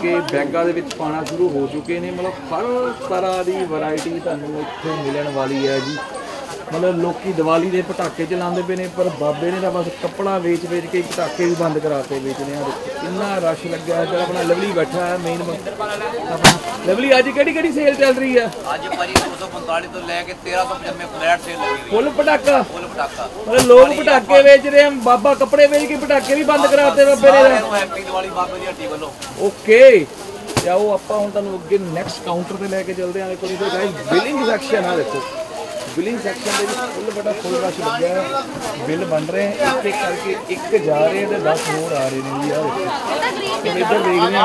के बैगां दे विच पाना शुरू हो चुके हैं। मतलब हर तरह की वैरायटी तुहानूं इत्थे मिलण वाली है जी। मतलब लोग दिवाली के पटाके चलाते पे ने, पर बाबे ने तो बस कपड़ा वेच वेच के पटाके भी बंद कराते बेचने। इन्ना रश लग्या है। फिर अपना लवली बैठा है मेन अपना लवली। अज कि सेल चल रही है? अज 245 तो लेके 1395 फ्लैट सेल लगी हुई है। फुल पटाखा, फुल पटाखा। मतलब लोग पटाके बेच रहे हैं, बाबा कपड़े बेच के पटाके भी बंद कराते बाबे ने। हैप्पी दिवाली बाबे दी हट्टी वालों। ओके जाओ आप हुण तुहानूं अगे नैक्सट काउंटर ते लेके चलते हैं। देखो इधर गाइस बिलिंग सैक्शन है। देखो बिलिंग सैक्शन के फुल बड़ा फुल रश लग्या है। बिल बन रहे हैं एक एक करके, एक जा रहे हैं 10 होर आ रहे हैं। यार इधर देख रहे हैं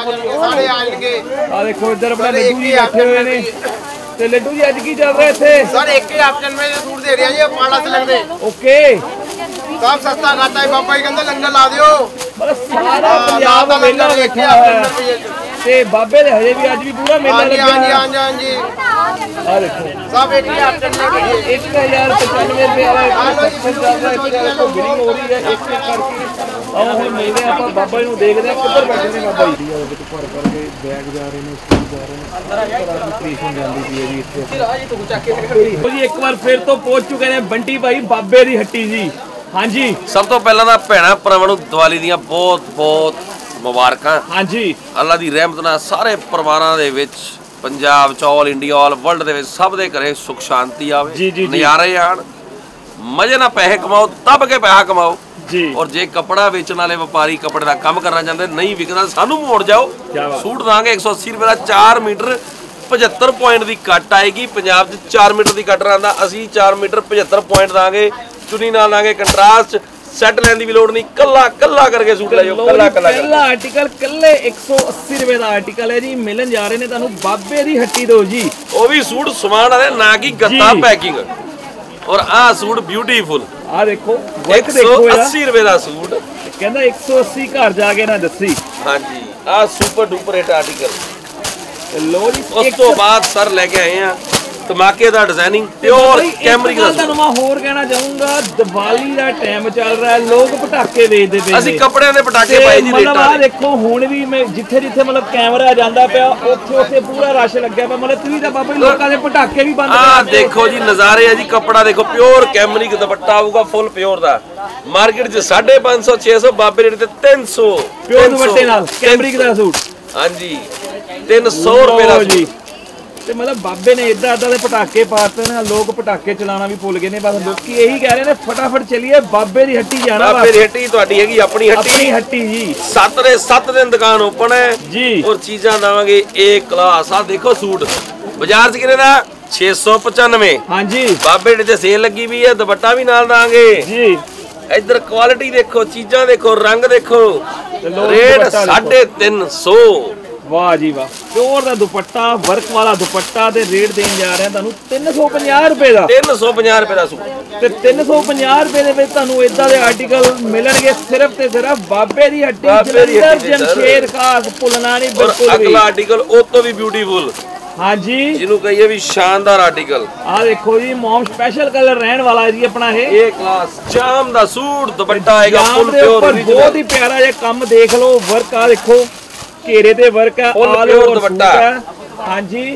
आप। देखो इधर अपना लड्डू जी बैठे हुए ने। तो लड्डू जी अज की चल रहा है इत्थे? सर एक ही ऑप्शन में सूट दे रहे हैं जी, पाड़ा से लगदे। ओके सब सस्ता खाता है बाबा जी कहंदे लंगर ला दियो। मतलब सारा पंजाब मेला बैठा है ते बाबे दे हजे भी अज भी पूरा मेला लग्या है। हां जी हां जी आ देखो सब एक ही ऑप्शन में 1095 रुपए वाला सेक्शन चल रहा है। देखो बिलिंग हो रही है एक एक करके। और हम मिलते हैं आप बाबा जी ਨੂੰ देखते हैं किधर बैठे ने बाबा जी। ये देखो भर भर के बैग जा रहे हैं, स्कूल जा रहे हैं। तरह की क्रिएशन ਜਾਂਦੀ पई है जी ਇੱਥੇ। जी एक बार फिर तो पहुंच चुके हैं बंटी भाई बाबे दी हट्टी जी। हाँ जी सब तो पहला ਤਾਂ ਭੈਣਾਂ ਭਰਾਵਾਂ ਨੂੰ ਦੀਵਾਲੀ ਦੀਆਂ ਬਹੁਤ ਬਹੁਤ ਮੁਬਾਰਕਾਂ। हाँ जी ਅੱਲਾ ਦੀ ਰਹਿਮਤ ਨਾਲ ਸਾਰੇ ਪਰਿਵਾਰਾਂ ਦੇ ਵਿੱਚ पंजाब च ऑल इंडिया ऑल वर्ल्ड दे विच सब दे घरे सुख शांति आवे, नज़ारे आण, मजे ना पैसे कमाओ, तब के पैसा कमाओ जी। और जे कपड़ा बेचने वाले व्यापारी कपड़े का काम करना चाहते नहीं विकदा सानू मोड़ जाओ। सूट दांगे 180 रुपए का 4 मीटर 75 पॉइंट की कट आएगी। पंजाब च 4 मीटर की कट रहा, असी 4 मीटर 75 पॉइंट दांगे, चुनी नाल दांगे, कंट्रास्ट सैट लैन की भी लोड़ नहीं, कल्ला कल्ला करके सूट ले जाओ। कल्ला कल्ला पहला आर्टिकल कल्ले 180 रुपए का आर्टिकल है जी। मिलन जा रहे ने तानू बाबे दी हट्टी दो जी। वो भी सूट समान वाले ना कि गत्ता पैकिंग। और आ सूट ब्यूटीफुल आ देखो 180 रुपए का सूट कहंदा 180 घर जाके ना दसी। हां जी आ सुपर डुपर हिट आर्टिकल। लो जी उस तो बाद सर लेके आए हैं धमाकेदार डिजाइनिंग प्योर कैमरिक दा सूट। मैं होर कहना चाहूंगा दिवाली दा टाइम चल रहा है, लोग पटाके बेचदे पे। ਅਸੀਂ ਕੱਪੜਿਆਂ ਦੇ ਪਟਾਕੇ ਪਾਏ ਜੀ ਰੇਟਾਂ। मतलब देखो हुण भी मैं जिथे जिथे मतलब कैमरा ਜਾਂਦਾ ਪਿਆ ਉੱਥੇ ਉੱਥੇ ਪੂਰਾ ਰਸ਼ ਲੱਗਿਆ ਪਿਆ। मतलब ਤੁਸੀਂ ਤਾਂ ਬਾਬਾ ਜੀ ਲੋਕਾਂ ਦੇ ਪਟਾਕੇ ਵੀ ਬੰਦ ਆ ਦੇਖੋ ਜੀ ਨਜ਼ਾਰੇ ਆ ਜੀ। ਕੱਪੜਾ ਦੇਖੋ ਪਿਓਰ ਕੈਮਰਿਕ ਦੁਪੱਟਾ ਆਊਗਾ ਫੁੱਲ ਪਿਓਰ ਦਾ। ਮਾਰਕੀਟ 'ਚ 550 600, ਬਾਬੇ ਰੇਟ ਤੇ 300 ਪਿਓਰ ਦੁਪੱਟੇ ਨਾਲ ਕੈਮਰਿਕ ਦਾ ਸੂਟ। ਹਾਂਜੀ 300 ਰੁਪਏ ਦਾ ਜੀ। ਤੇ ਮਤਲਬ ਬਾਬੇ ਨੇ ਇਦਾਂ ਇਦਾਂ ਦੇ ਪਟਾਕੇ ਪਾਤੇ ਨੇ, ਲੋਕ ਪਟਾਕੇ ਚਲਾਣਾ ਵੀ ਭੁੱਲ ਗਏ ਨੇ। ਬਸ ਲੋਕੀ ਇਹੀ ਕਹਿ ਰਹੇ ਨੇ ਫਟਾਫਟ ਚਲੀਏ ਬਾਬੇ ਦੀ ਹੱਟੀ ਜਾਣਾ। ਬਾਬੇ ਦੀ ਹੱਟੀ ਤੁਹਾਡੀ ਹੈਗੀ ਆਪਣੀ ਹੱਟੀ। ਆਪਣੀ ਹੱਟੀ ਜੀ। 7 ਦੇ 7 ਦਿਨ ਦੁਕਾਨ ਓਪਨ ਹੈ ਜੀ। ਔਰ ਚੀਜ਼ਾਂ ਦਵਾਂਗੇ A ਕਲਾਸ। ਆ ਦੇਖੋ ਸੂਟ ਬਾਜ਼ਾਰ 'ਚ ਕਿੰਨੇ ਦਾ 695। ਹਾਂਜੀ ਬਾਬੇ ਦੇ ਤੇ ਸੇਲ ਲੱਗੀ ਵੀ ਹੈ, ਦੁਪੱਟਾ ਵੀ ਨਾਲ ਦਾਂਗੇ ਜੀ। इधर क्वालिटी देखो, चीज़ां देखो, रंग देखो, रेट 350। वाह जी वाह प्योर दा दुपट्टा, वर्क वाला दुपट्टा ते रेट देन जा रहे हैं तुहानू 350 रुपए दा। 350 रुपए दा सूट ते 350 रुपए दे विच तुहानू इदां दे आर्टिकल मिलणगे सिर्फ ते सिर्फ बाबे दी हट्टी जलंधर जमशेद खास भुलना नहीं बिल्कुल भी। अगला आर्टिकल ओ तो भी ब्यूटीफुल। हाँ जी जिन्हों कहिए भी शानदार आर्टिकल। आ देखो जी मॉम स्पेशल कलर रहन वाला है जी अपना है। ए क्लास जाम दा सूट दुपट्टा आएगा फुल प्योर ओरिजिनल। बहुत ही प्यारा ये काम देख लो। वर्क आ देखो घेरे ते वर्क है, ऑल ओवर दुपट्टा। हां जी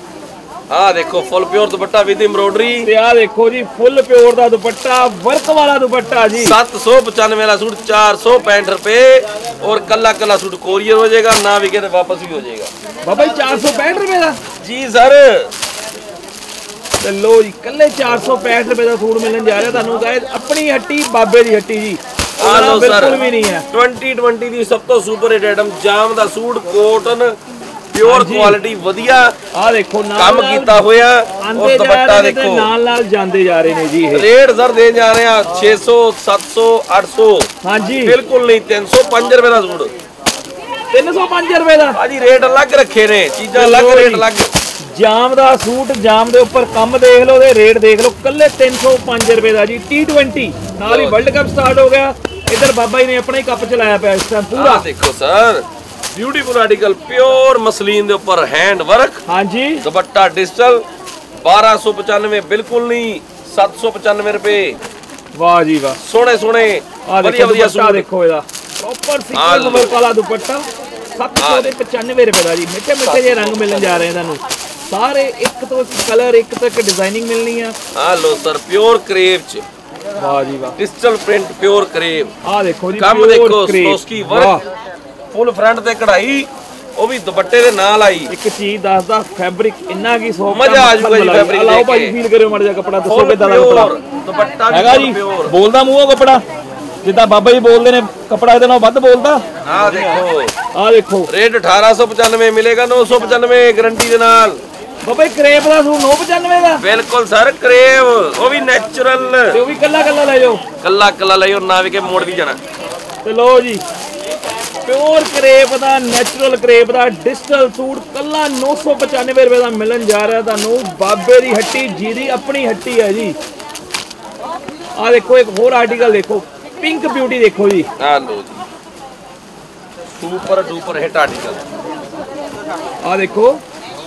आ देखो full pure dupatta with embroidery. ते आ देखो जी फुल प्योर दा दुपट्टा, वर्क वाला दुपट्टा जी। 795 वाला सूट 465 रुपए और कल्ला कल्ला सूट कोरियर हो जाएगा, ना बिके तो वापस भी हो जाएगा। बाबा जी 465 रुपए दा जी सर। ते लो जी कल्ले 465 रुपए दा सूट मिलन जा रहा तुहानू गाइस अपनी हट्टी बाबे दी हट्टी जी। बिल्कुल भी नहीं है। 2020 दी सब तो सुपर हिट आइटम जाम दा सूट कॉटन प्योर क्वालिटी वधिया। आ देखो काम कीता होया और दुपट्टा देखो नाल नाल जांदे जा रहे ने जी। रेट सर दे जा रहे हैं 600 700 800। हां जी बिल्कुल नहीं 305 रुपए दा सूट। 305 रुपए दा हां जी रेट अलग रखे ने, चीज़ां अलग रेट अलग। जाम दा सूट जाम दे ऊपर कम देख लो ते रेट देख लो कल्ले 305 रुपए दा जी। T20 नाल ही वर्ल्ड कप स्टार्ट हो गया। इधर बाबा जी ने अपना ही कप चलाया पिया इस टाइम पूरा। देखो sir beautiful article pure muslin दे ऊपर हैंड वर्क। हां जी दुपट्टा डिजिटल 1295 बिल्कुल नहीं 795 रुपए। वाह जी वाह सोने सोने बढ़िया बढ़िया सूट देखो इहदा प्रॉपर सीक्वेंस वर्क वाला दुपट्टा 795 ਰੁਪਏ ਦਾ ਜੀ। ਮਿੱਠੇ ਮਿੱਠੇ ਜਿਹੇ ਰੰਗ ਮਿਲਣ ਜਾ ਰਹੇ ਤੁਹਾਨੂੰ ਸਾਰੇ, ਇੱਕ ਤੋਂ ਇੱਕ ਕਲਰ, ਇੱਕ ਤੋਂ ਇੱਕ ਡਿਜ਼ਾਈਨਿੰਗ ਮਿਲਣੀ ਆ। ਆ ਲੋ ਸਰ ਪਿਓਰ ਕਰੇਵ ਚ, ਵਾਹ ਜੀ ਵਾਹ, ਡਿਜੀਟਲ ਪ੍ਰਿੰਟ ਪਿਓਰ ਕਰੇਵ। ਆ ਦੇਖੋ ਜੀ ਕੰਮ ਦੇਖੋ, ਸਲੋਸਕੀ ਵਰਕ, ਫੁੱਲ ਫਰੰਟ ਤੇ ਕਢਾਈ, ਉਹ ਵੀ ਦੁਪੱਟੇ ਦੇ ਨਾਲ ਆਈ। ਇੱਕ ਚੀਜ਼ ਦੱਸਦਾ, ਫੈਬਰਿਕ ਇੰਨਾ ਕੀ ਸੌਫਟ, ਮਜ਼ਾ ਆ ਜੂਗਾ ਜੀ ਫੈਬਰਿਕ ਲਾਓ ਭਾਈ ਫੀਲ ਕਰਿਓ ਮੜ ਜਾ ਕੱਪੜਾ, ਦੱਸੋ ਕਿੱਦਾਂ ਦਾ ਕੱਪੜਾ ਦੁਪੱਟਾ ਹੈਗਾ ਜੀ। ਬੋਲਦਾ ਮੂੰਹੋਂ ਕੱਪੜਾ, ਜਿੱਦਾਂ ਬਾਬਾ ਜੀ ਬੋਲਦੇ ਨੇ, ਕੱਪੜਾ ਇਹਦੇ ਨਾਲ ਵੱਧ ਬੋਲਦਾ। ਆ ਦੇਖੋ, ਆ ਦੇਖੋ ਰੇਟ 1895 ਮਿਲੇਗਾ, 995 ਗਾਰੰਟੀ ਦੇ ਨਾਲ। ਬਾਬਾ ਜੀ ਕਰੇਪ ਦਾ ਸੂਟ 995 ਦਾ, ਬਿਲਕੁਲ ਸਰ ਕਰੇਵ, ਉਹ ਵੀ ਨੈਚੁਰਲ, ਤੇ ਉਹ ਵੀ ਕੱਲਾ ਕੱਲਾ ਲੈ ਜਾਓ, ਕੱਲਾ ਕੱਲਾ ਲਿਓ, ਨਾ ਵੀ ਕੇ ਮੋੜ ਵੀ ਜਾਣਾ। ਤੇ ਲਓ ਜੀ ਪਿਓਰ ਕਰੇਪ ਦਾ, ਨੈਚੁਰਲ ਕਰੇਪ ਦਾ ਡਿਜੀਟਲ ਸੂਟ ਕੱਲਾ 995 ਰੁਪਏ ਦਾ ਮਿਲਣ ਜਾ ਰਿਹਾ ਤੁਹਾਨੂੰ। ਬਾਬੇ ਦੀ ਹੱਟੀ, ਜਿਹਦੀ ਆਪਣੀ ਹੱਟੀ ਹੈ ਜੀ। ਆ ਦੇਖੋ ਇੱਕ ਹੋਰ ਆਰਟੀਕਲ ਦੇਖੋ, ਪਿੰਕ ਬਿਊਟੀ ਦੇਖੋ ਜੀ। ਆ ਲੋ ਜੀ, ਸੁਪਰ ਡੂਪਰ ਹਿੱਟ ਆਰਟੀਕਲ। ਆ ਦੇਖੋ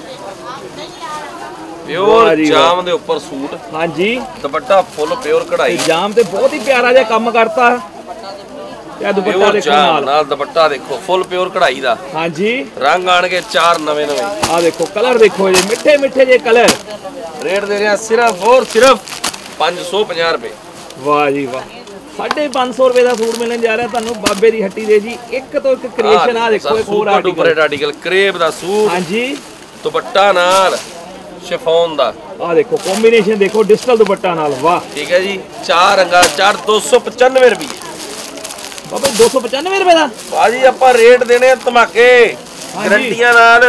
ਪਿਓਰ ਜਾਮ ਦੇ ਉੱਪਰ ਸੂਟ, ਹਾਂਜੀ ਦੁਪੱਟਾ ਫੁੱਲ ਪਿਓਰ ਕਢਾਈ, ਜਾਮ ਤੇ ਬਹੁਤ ਹੀ ਪਿਆਰਾ ਜਿਹਾ ਕੰਮ ਕਰਤਾ। ਇਹ ਦੁਪੱਟਾ ਦੇਖੋ ਨਾਲ ਦੁਪੱਟਾ ਦੇਖੋ ਫੁੱਲ ਪਿਓਰ ਕਢਾਈ ਦਾ, ਹਾਂਜੀ ਰੰਗ ਆਣਗੇ 4 ਨਵੇਂ। ਆ ਦੇਖੋ ਕਲਰ ਦੇਖੋ ਜੀ, ਮਿੱਠੇ ਮਿੱਠੇ ਜੇ ਕਲਰ। ਰੇਟ ਦੇ ਰਿਹਾ ਸਿਰਫ ਔਰ ਸਿਰਫ 550 ਰੁਪਏ। ਵਾਹ ਜੀ ਵਾਹ, 550 ਰੁਪਏ ਦਾ ਸੂਟ ਮਿਲਣ ਜਾ ਰਿਹਾ ਤੁਹਾਨੂੰ ਬਾਬੇ ਦੀ ਹੱਟੀ ਦੇ ਜੀ। ਇੱਕ ਤੋਂ ਇੱਕ ਕ੍ਰੀਏਸ਼ਨ। ਆ ਦੇਖੋ ਇੱਕ ਹੋਰ ਆਰਟੀਕਲ ਕਰੇਪ ਦਾ ਸੂਟ, ਹਾਂਜੀ ਦੁਪੱਟਾ ਨਾਲ ਸ਼ਿਫੋਨ ਦਾ। ਆ ਦੇਖੋ ਕੰਬੀਨੇਸ਼ਨ ਦੇਖੋ, ਡਿਜੀਟਲ ਦੁਪੱਟਾ ਨਾਲ, ਵਾਹ। ਠੀਕ ਹੈ ਜੀ, 4 ਰੰਗਾਂ 295 ਰੁਪਏ। ਬਾਬਾ 295 ਰੁਪਏ ਦਾ ਬਾਜੀ ਆਪਾਂ ਰੇਟ ਦੇਣੇ ਆ ਧਮਾਕੇ, ਗਾਰੰਟੀਆਂ ਨਾਲ।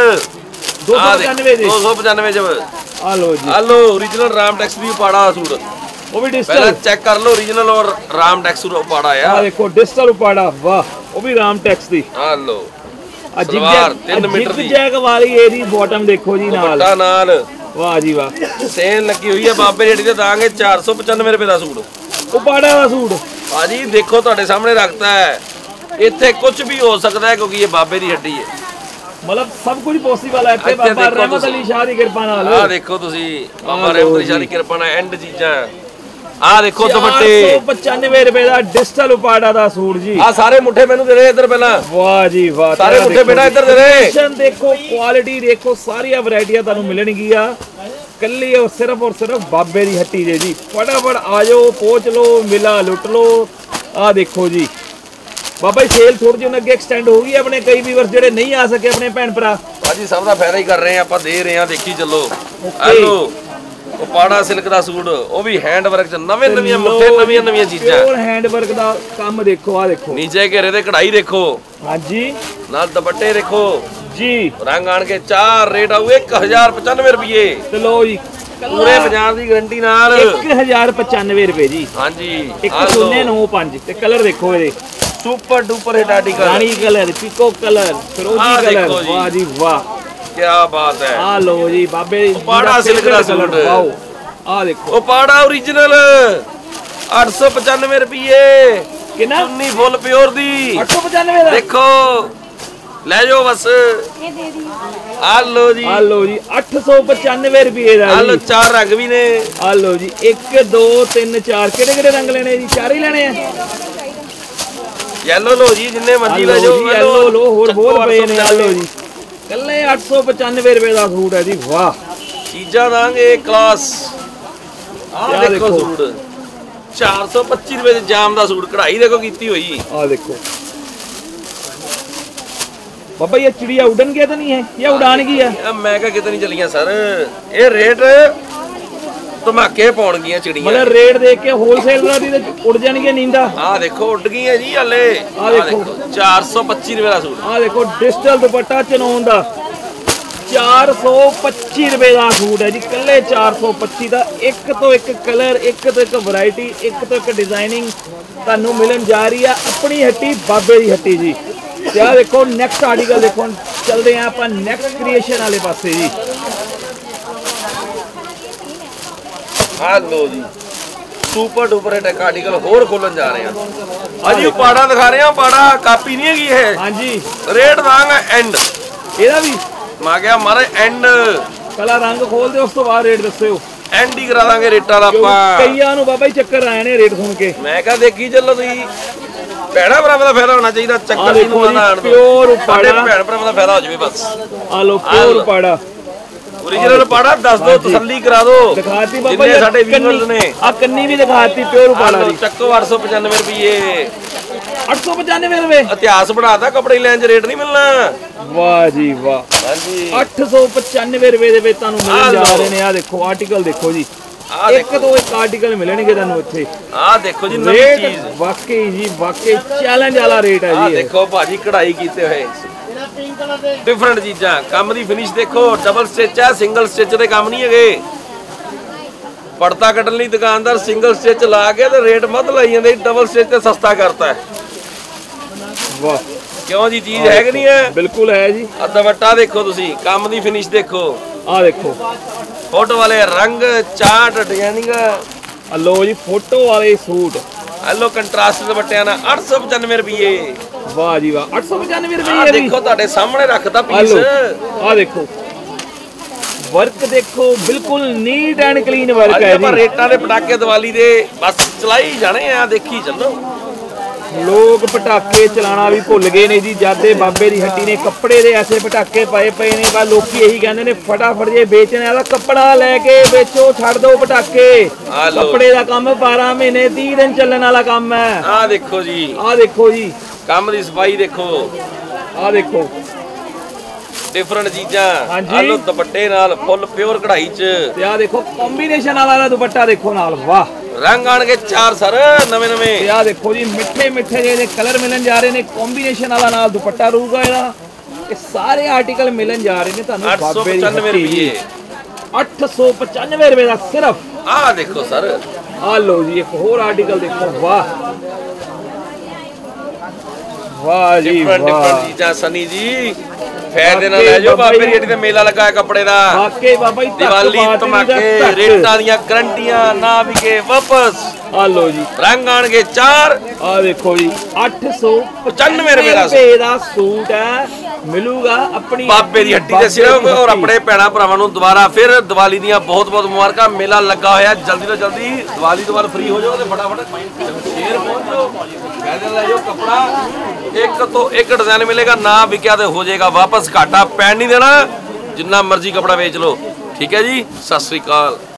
295 ਜੀ, 295 ਚ। ਆ ਲੋ ਜੀ, ਆ ਲੋ ਓਰੀਜਨਲ ਰਾਮਟੈਕਸ ਦੀ ਉਪਾੜਾ ਸੂਟ, ਉਹ ਵੀ ਡਿਜੀਟਲ। ਪਹਿਲਾਂ ਚੈੱਕ ਕਰ ਲਓ ਓਰੀਜਨਲ ਔਰ ਰਾਮਟੈਕਸ ਉਪਾੜਾ ਆ। ਆ ਦੇਖੋ ਡਿਜੀਟਲ ਉਪਾੜਾ, ਵਾਹ, ਉਹ ਵੀ ਰਾਮਟੈਕਸ ਦੀ। ਆ ਲੋ ਸਲਵਾਰ 3 ਮੀਟਰ ਦੀ, ਜੈਕ ਵਾਲੀ ਇਹਦੀ ਬਾਟਮ ਦੇਖੋ ਜੀ ਨਾਲ, ਦੁਪੱਟਾ ਨਾਲ। ਵਾਹ ਜੀ ਵਾਹ, ਸੇਲ ਲੱਗੀ ਹੋਈ ਹੈ ਬਾਬੇ ਰੇੜੀ ਤੇ, ਦਾਂਗੇ 495 ਰੁਪਏ ਦਾ ਸੂਟ, ਉਪਾੜਾ ਦਾ ਸੂਟ। ਭਾਜੀ ਦੇਖੋ ਤੁਹਾਡੇ ਸਾਹਮਣੇ ਰੱਖਤਾ ਹੈ, ਇੱਥੇ ਕੁਝ ਵੀ ਹੋ ਸਕਦਾ ਹੈ ਕਿਉਂਕਿ ਇਹ ਬਾਬੇ ਦੀ ਹੱਡੀ ਹੈ। ਮਤਲਬ ਸਭ ਕੁਝ ਪੋਸੀਬਲ ਹੈ ਇੱਥੇ ਬਾਬਾ ਰਹਿਮਤ ਅਲੀ ਸ਼ਾਹ ਦੀ ਕਿਰਪਾ ਨਾਲ। ਆਹ ਦੇਖੋ ਤੁਸੀਂ, ਬਾਬਾ ਰਹਿਮਤ ਅਲੀ ਸ਼ਾਹ ਦੀ ਕਿਰਪਾ ਨਾਲ ਐਂਡ ਚੀਜ਼ਾਂ। ਆਹ ਦੇਖੋ ਦੁਪੱਟੇ 495 ਰੁਪਏ ਦਾ ਡਿਜੀਟਲ ਉਪਾੜਾ ਦਾ ਸੂਟ ਜੀ। ਆਹ ਸਾਰੇ ਮੁੱਠੇ ਮੈਨੂੰ ਦੇ ਦੇ ਇੱਧਰ ਪਹਿਲਾਂ। ਵਾਹ ਜੀ ਵਾਹ, ਸਾਰੇ ਮੁੱਠੇ ਬੇਟਾ ਇੱਧਰ ਦੇ ਦੇ। ਦੇਖੋ ਕੁਆਲਿਟੀ ਦੇਖੋ, ਸਾਰੀਆਂ ਵੈਰਾਈਟੀਆਂ ਤੁਹਾਨੂੰ ਮਿਲਣਗੀਆਂ ਕੱਲੀ ਔਰ ਸਿਰਫ ਬਾਬੇ ਦੀ ਹੱਟੀ ਦੇ ਜੀ। ਫਟਾਫਟ ਆ ਜਾਓ, ਪਹੁੰਚ ਲਓ, ਮਿਲਾ ਲੁੱਟ ਲਓ। ਆਹ ਦੇਖੋ ਜੀ ਬਾਬਾ ਜੀ, ਸੇਲ ਥੋੜੀ ਜਿਹੀ ਅੱਗੇ ਐਕਸਟੈਂਡ ਹੋ ਗਈ ਆਪਣੇ ਕਈ ਵੀਵਰਸ ਜਿਹੜੇ ਨਹੀਂ ਆ ਸਕੇ, ਆਪਣੇ ਭੈਣ ਭਰਾ। ਭਾਜੀ ਸਭ ਦਾ ਫਾਇਦਾ ਹੀ ਕਰ ਰਹੇ ਆ ਆਪਾਂ, ਦੇ ਰਹੇ ਆ, ਦੇਖੀ ਚੱਲੋ। ਹੈਲੋ ਉਪਾੜਾ ਸਿਲਕ ਦਾ ਸੂਟ, ਉਹ ਵੀ ਹੈਂਡ ਵਰਕ ਚ, ਨਵੀਆਂ ਮੁੱਠੇ, ਨਵੀਆਂ ਚੀਜ਼ਾਂ। ਪਿਓਰ ਹੈਂਡ ਵਰਕ ਦਾ ਕੰਮ ਦੇਖੋ, ਆ ਦੇਖੋ ਨੀਚੇ ਘੇਰੇ ਤੇ ਕਢਾਈ ਦੇਖੋ, ਹਾਂਜੀ ਨਾਲ ਦੁਪੱਟੇ ਦੇਖੋ ਜੀ। ਰੰਗ ਆਣ ਕੇ 4, ਰੇਟ ਆਊ 1095 ਰੁਪਏ। ਤੇ ਲੋ ਜੀ ਪੂਰੇ ਪੰਜਾਬ ਦੀ ਗਾਰੰਟੀ ਨਾਲ 1095 ਰੁਪਏ ਜੀ। ਹਾਂਜੀ, 1095 ਤੇ ਕਲਰ ਦੇਖੋ ਇਹਦੇ, ਸੁਪਰ ਡੂਪਰ ਹਿੱਟ ਆਰਟੀਕਲ, ਰਾਣੀ ਕਲਰ, ਪੀਕੋ ਕਲਰ, ਫਿਰੋਜ਼ੀ ਕਲਰ, ਵਾਹ ਜੀ ਵਾਹ, ਕੀ ਬਾਤ ਹੈ। ਆ ਲੋ ਜੀ ਬਾਬੇ ਉਪਾੜਾ ਸਿਲਕ ਦਾ ਸੂਟ, ਵਾਓ। ਆ ਦੇਖੋ ਉਪਾੜਾ ਓਰੀਜਨਲ 895 ਰੁਪਏ। ਕਿੰਨਾ? ਚੁੰਨੀ ਫੁੱਲ ਪਿਓਰ ਦੀ 895 ਦਾ। ਦੇਖੋ ਲੈ ਜਾਓ ਬਸ। ਆ ਲੋ ਜੀ, ਆ ਲੋ ਜੀ 895 ਰੁਪਏ ਦਾ। ਆ ਲੋ 4 ਰੰਗ ਵੀ ਨੇ। ਆ ਲੋ ਜੀ 1 2 3 4, ਕਿਹੜੇ ਰੰਗ ਲੈਣੇ ਜੀ? 4 ਹੀ ਲੈਣੇ ਆ। ਯੈਲੋ ਲੋ ਜੀ, ਜਿੰਨੇ ਮਰਜ਼ੀ ਲੈ ਜਾਓ। ਯੈਲੋ ਲੋ, ਹੋਰ ਬਹੁਤ ਪਏ ਨੇ। ਆ ਲੋ ਜੀ ਕੱਲੇ 895 ਰੁਪਏ ਦਾ ਸੂਟ ਹੈ ਜੀ, ਵਾਹ। ਚੀਜ਼ਾਂ ਦਾਂਗੇ ਕਲਾਸ। ਆ ਦੇਖੋ ਸੂਟ 425 ਰੁਪਏ ਦੇ ਜਾਮ ਦਾ ਸੂਟ, ਕਢਾਈ ਦੇਖੋ ਕੀਤੀ ਹੋਈ। ਆ ਦੇਖੋ ਬਾਬਾ, ਇਹ ਚਿੜੀਆ ਉਡਣ ਗਿਆ ਤਾਂ ਨਹੀਂ ਹੈ ਜਾਂ ਉਡਾਨ ਗਈ ਆ? ਮੈਂ ਕਿਹਾ ਕਿਤੇ ਨਹੀਂ ਚਲੀਆਂ ਸਰ, ਇਹ ਰੇਟ ਧਮਾਕੇ ਪਾਉਣਗੀਆਂ ਚਿੜੀਆਂ। ਮਤਲਬ ਰੇਟ ਦੇਖ ਕੇ ਹੋਲਸੇਲਰਾਂ ਦੀ ਤੇ ਉੱਡ ਜਾਣਗੀਆਂ ਨੀਂਦਾਂ। ਆ ਦੇਖੋ ਉੱਡ ਗਈਆਂ ਜੀ ਹਲੇ। ਆ ਦੇਖੋ 425 ਰੁਪਏ ਦਾ ਸੂਟ। ਆ ਦੇਖੋ ਡਿਜੀਟਲ ਦੁਪੱਟਾ ਚਨੌਨ ਦਾ 425 ਰੁਪਏ ਦਾ ਸੂਟ ਹੈ ਜੀ, ਕੱਲੇ 425 ਦਾ। ਇੱਕ ਤੋਂ ਇੱਕ ਕਲਰ, ਇੱਕ ਤੋਂ ਇੱਕ ਵੈਰਾਈਟੀ, ਇੱਕ ਤੋਂ ਇੱਕ ਡਿਜ਼ਾਈਨਿੰਗ ਤੁਹਾਨੂੰ ਮਿਲਣ ਜਾ ਰਹੀ ਆ ਆਪਣੀ ਹੱਟੀ ਬਾਬੇ ਦੀ ਹੱਟੀ ਜੀ। ਤੇ ਆ ਦੇਖੋ ਨੈਕਸਟ ਆਰਟੀਕਲ ਦੇਖੋ, ਚੱਲਦੇ ਆ ਆਪਾਂ ਨੈਕਸਟ ਕ੍ਰੀਏਸ਼ਨ ਵਾਲੇ ਪਾਸੇ ਜੀ। ਆ ਲੋ ਜੀ ਸੁਪਰ ਡੂਪਰ ਹਿੱਟ ਆਰਟੀਕਲ ਹੋਰ ਖੋਲਣ ਜਾ ਰਹੇ ਆ। ਅਜੀ ਪਾੜਾ ਦਿਖਾ ਰਹੇ ਆ, ਪਾੜਾ ਕਾਪੀ ਨਹੀਂ ਹੈਗੀ ਇਹ। ਹਾਂਜੀ, ਰੇਟ ਦਾਂਗਾ ਐਂਡ ਇਹਦਾ ਵੀ ਮੈਂ ਕਿਹਾ ਮਾਰੇ ਐਂਡ। ਕਲਾ ਰੰਗ ਖੋਲ ਦੇ, ਉਸ ਤੋਂ ਬਾਅਦ ਰੇਟ ਦੱਸਿਓ। ਐਂਡ ਹੀ ਕਰਾ ਦਾਂਗੇ ਰੇਟਾਂ ਦਾ ਆਪਾਂ। ਕਈਆਂ ਨੂੰ ਬਾਬਾ ਜੀ ਚੱਕਰ ਆਏ ਨੇ ਰੇਟ ਸੁਣ ਕੇ। ਮੈਂ ਕਿਹਾ ਦੇਖੀ ਚੱਲੋ ਤੁਸੀਂ। ਭੈਣਾ ਭਰਾਵਾਂ ਦਾ ਫਾਇਦਾ ਹੋਣਾ ਚਾਹੀਦਾ, ਚੱਕਰ ਨਹੀਂ ਨੂੰ ਆਉਣ ਦੋ, ਪਿਓਰ ਉਪਾੜਾ, ਭੈਣ ਭਰਾਵਾਂ ਦਾ ਫਾਇਦਾ ਹੋ ਜਾਵੇ ਬਸ। ਆ ਲੋ ਪਿਓਰ ਉਪਾੜਾ, ਓਰੀਜਨਲ ਪਾੜਾ ਦੱਸ ਦੋ, ਤਸੱਲੀ ਕਰਾ ਦੋ। ਦਿਖਾਤੀ ਬਾਬਾ ਜਿੰਨੇ ਜੀ ਸਾਡੇ ਵੀਵਰਸ ਨੇ, ਆ ਕੰਨੀ ਵੀ ਦਿਖਾਤੀ ਪਿਓਰ ਉਪਾੜਾ ਦੀ। ਚੱਕੋ 895 ਰੁਪਏ, 895 ਰੁਪਏ। ਇਤਿਹਾਸ ਬਣਾਤਾ, ਕੱਪੜੇ ਲੈਣ ਚ ਰੇਟ ਨਹੀਂ ਮਿਲਣਾ। ਵਾਹ ਜੀ ਵਾਹ, ਹਾਂਜੀ 895 ਰੁਪਏ ਦੇ ਵਿੱਚ ਤੁਹਾਨੂੰ ਮਿਲਣ ਜਾ ਰਹੇ ਨੇ। ਆ ਦੇਖੋ ਆਰਟੀਕਲ ਦੇਖੋ ਜੀ, ਇੱਕ ਤੋਂ ਇੱਕ ਆਰਟੀਕਲ ਮਿਲਣਗੇ ਤੁਹਾਨੂੰ ਇੱਥੇ। ਆਹ ਦੇਖੋ ਜੀ ਨਵੀਂ ਰੇਟ ਚੀਜ਼, ਵਾਕਈ ਜੀ ਵਾਕਈ ਚੈਲੰਜ ਵਾਲਾ ਰੇਟ ਹੈ ਆਹ ਜੀ। ਦੇਖੋ ਭਾਜੀ ਕਢਾਈ ਕੀਤੇ ਹੋਏ ਡਿਫਰੈਂਟ ਚੀਜ਼ਾਂ, ਕੰਮ ਦੀ ਫਿਨਿਸ਼ ਦੇਖੋ, ਡਬਲ ਸਟਿਚ ਹੈ, ਸਿੰਗਲ ਸਟਿਚ ਦੇ ਕੰਮ ਨਹੀਂ ਹੈਗੇ। ਪੜਤਾ ਕੱਢਣ ਲਈ ਦੁਕਾਨਦਾਰ ਸਿੰਗਲ ਸਟਿਚ ਲਾ ਕੇ ਤੇ ਰੇਟ ਵੱਧ ਲਾਈ ਜਾਂਦੇ, ਡਬਲ ਸਟਿਚ ਤੇ ਸਸਤਾ ਕਰਤਾ ਹੈ। ਵਾਹ ਕਿਉਂ ਜੀ, ਚੀਜ਼ ਹੈ ਕਿ ਨਹੀਂ ਹੈ? ਬਿਲਕੁਲ ਹੈ ਜੀ। ਆ ਦੁਪੱਟਾ ਦੇਖੋ ਤੁਸੀਂ, ਕੰਮ ਦੀ ਫਿਨਿਸ਼ ਦੇਖੋ, ਆ ਦੇਖੋ ਫੋਟੋ ਵਾਲੇ ਰੰਗ, ਚਾਰਟ, ਡਿਜ਼ਾਈਨਿੰਗ। ਆ ਲੋ ਜੀ ਫੋਟੋ ਵਾਲੇ ਸੂਟ, ਹੈਲੋ ਕੰਟਰਾਸਟ ਦੁਪੱਟਿਆਂ ਨਾਲ 895 ਰੁਪਏ। ਵਾਹ ਜੀ ਵਾਹ, 895 ਆ ਰੁਪਏ ਦੇਖੋ ਤੁਹਾਡੇ ਸਾਹਮਣੇ ਰੱਖਦਾ ਪੀਸ। ਆ ਦੇਖੋ ਵਰਕ ਦੇਖੋ, ਬਿਲਕੁਲ ਨੀਟ ਐਂਡ ਕਲੀਨ ਵਰਕ ਹੈ ਆਪਾਂ ਜੀ। ਰੇਟਾਂ ਦੇ ਪਟਾਕੇ ਦੀਵਾਲੀ ਦੇ ਬਸ ਚਲਾਈ ਜਾਣੇ ਆ, ਦੇਖੀ ਚੱਲੋ। ਲੋਕ ਪਟਾਕੇ ਚਲਾਣਾ ਵੀ ਭੁੱਲ ਗਏ ਨੇ ਜੀ, ਜਾਦੇ ਬਾਬੇ ਦੀ ਹੱਟੀ ਨੇ ਕੱਪੜੇ ਦੇ ਐਸੇ ਪਟਾਕੇ ਪਾਏ ਪਏ ਨੇ। ਬਸ ਲੋਕੀ ਇਹੀ ਕਹਿੰਦੇ ਨੇ ਫਟਾਫਟ ਜੇ ਵੇਚਣ ਵਾਲਾ ਕੱਪੜਾ ਲੈ ਕੇ ਵੇਚੋ, ਛੱਡ ਦਿਓ ਪਟਾਕੇ। ਕੱਪੜੇ ਦਾ ਕੰਮ 12 ਮਹੀਨੇ 30 ਦਿਨ ਚੱਲਣ ਵਾਲਾ ਕੰਮ ਹੈ। ਆਹ ਦੇਖੋ ਜੀ, ਆਹ ਦੇਖੋ ਜੀ, ਕੰਮ ਦੀ ਸਫਾਈ ਦੇਖੋ, ਆਹ ਦੇਖੋ ਡਿਫਰੈਂਟ ਚੀਜ਼ਾਂ। ਹਾਂਜੀ। ਆਹ ਲੋ ਦੁਪੱਟੇ ਨਾਲ ਫੁੱਲ ਪਿਓਰ ਕਢਾਈ ਚ, ਤੇ ਆਹ ਦੇਖੋ ਕੰਬੀਨੇਸ਼ਨ ਵਾਲਾ ਦੁਪੱਟਾ ਦੇਖੋ ਨਾਲ, ਵਾਹ। ਰੰਗ ਆਣਗੇ 4 ਸਰ ਨਵੇਂ ਨਵੇਂ। ਤੇ ਆਹ ਦੇਖੋ ਜੀ ਮਿੱਠੇ ਮਿੱਠੇ ਜਿਹੇ ਕਲਰ ਮਿਲਣ ਜਾ ਰਹੇ ਨੇ, ਕੰਬੀਨੇਸ਼ਨ ਵਾਲਾ ਨਾਲ ਦੁਪੱਟਾ ਰਹੂਗਾ ਇਹਦਾ। ਇਹ ਸਾਰੇ ਆਰਟੀਕਲ ਮਿਲਣ ਜਾ ਰਹੇ ਨੇ ਤੁਹਾਨੂੰ ਬਾਬੇ ਦੀ 895 ਰੁਪਏ। 895 ਰੁਪਏ ਦਾ ਸਿਰਫ। ਆਹ ਦੇਖੋ ਸਰ, ਆ ਲੋ ਜੀ ਇੱਕ ਹੋਰ ਆਰਟੀਕਲ ਦੇਖੋ, ਵਾਹ ਵਾਹ ਜੀ ਡਿਫਰੈਂਟ ਵਾਹ। ਚੀਜ਼ਾਂ ਸਨੀ ਜੀ, ਫਾਇਦੇ ਨਾਲ ਲੈ ਜਾਓ। ਬਾਬੇ ਦੀ ਹੱਟੀ ਤੇ ਮੇਲਾ ਲੱਗਾ ਹੈ ਕੱਪੜੇ ਦਾ, ਵਾਕਈ ਬਾਬਾ ਜੀ ਦੀਵਾਲੀ ਧਮਾਕੇ, ਰੇਟਾਂ ਦੀਆਂ ਗਰੰਟੀਆਂ, ਨਾ ਵਿਕੇ ਵਾਪਸ। ਆ ਲੋ ਜੀ ਰੰਗ ਆਣਗੇ 4। ਆ ਦੇਖੋ ਜੀ 895 ਰੁਪਏ ਦਾ ਸੂਟ ਹੈ, ਮਿਲੂਗਾ ਆਪਣੀ ਬਾਬੇ ਦੀ ਹੱਟੀ ਤੇ ਸਿਰਫ। ਔਰ ਆਪਣੇ ਭੈਣਾ ਭਰਾਵਾਂ ਨੂੰ ਦੁਬਾਰਾ ਫਿਰ ਦੀਵਾਲੀ ਦੀਆਂ ਬਹੁਤ ਬਹੁਤ ਮੁਬਾਰਕਾਂ। ਮੇਲਾ ਲੱਗਾ ਹੋਇਆ, ਜਲਦੀ ਤੋਂ ਜਲਦੀ ਦੀਵਾਲੀ ਤੋਂ ਬਾਅਦ ਫ੍ਰੀ ਹੋ ਜਾਓ ਤੇ ਫਟਾਫਟ ਸ਼ੇਰ ਪਹੁੰਚੋ, ਫਾਇਦੇ ਲੈ ਜਾਓ। ਕੱਪੜਾ ਇੱਕ ਤੋਂ ਇੱਕ ਡਿਜ਼ਾਈਨ ਮਿਲੇਗਾ, ਨਾ ਵਿਕਿਆ ਤੇ ਹੋ ਜਾਏਗਾ ਵਾਪਸ, ਘਾਟਾ ਪੈਣ ਨਹੀਂ ਦੇਣਾ, ਜਿੰਨਾ ਮਰਜ਼ੀ ਕੱਪੜਾ ਵੇਚ ਲਓ। ਠੀਕ ਹੈ ਜੀ, ਸਤਿ ਸ੍ਰੀ ਅਕਾਲ।